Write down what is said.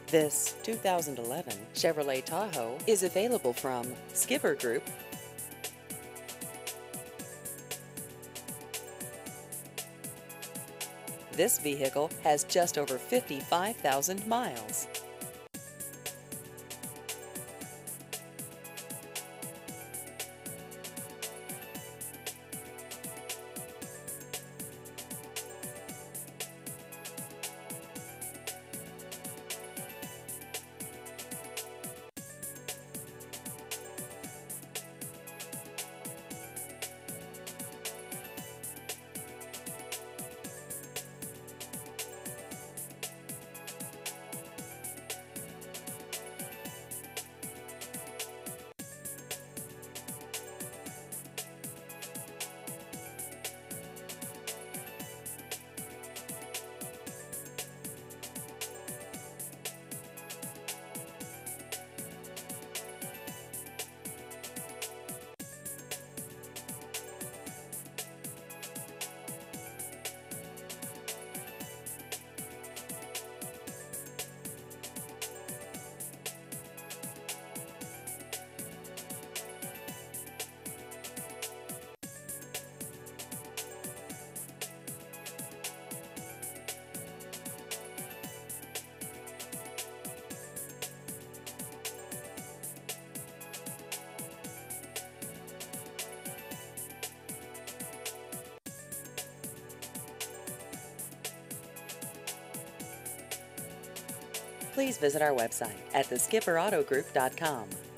This 2011 Chevrolet Tahoe is available from Skipper Group. This vehicle has just over 55,000 miles. Please visit our website at theskipperAutogroup.com.